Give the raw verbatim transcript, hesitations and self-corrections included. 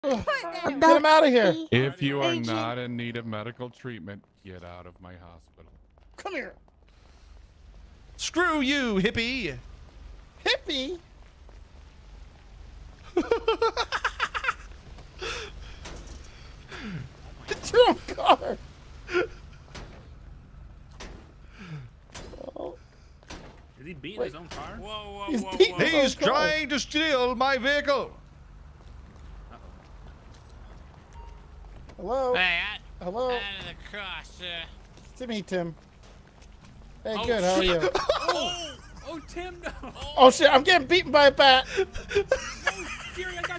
Get him out of here. If you are Agent. not in need of medical treatment, get out of my hospital. Come here. Screw you, hippie. Hippie? Get your own car. Oh, Is he beating Wait. his own car? Whoa, whoa, He's whoa, beating whoa. his- He's Oh, God. trying to steal my vehicle. hello? Hey, I, Hello? out of the car, sir. Timmy, Tim. Hey, Oh, good. How are shit. you? Oh, oh, Tim, no. Oh, shit. I'm getting beaten by a bat. Oh, Jerry, I got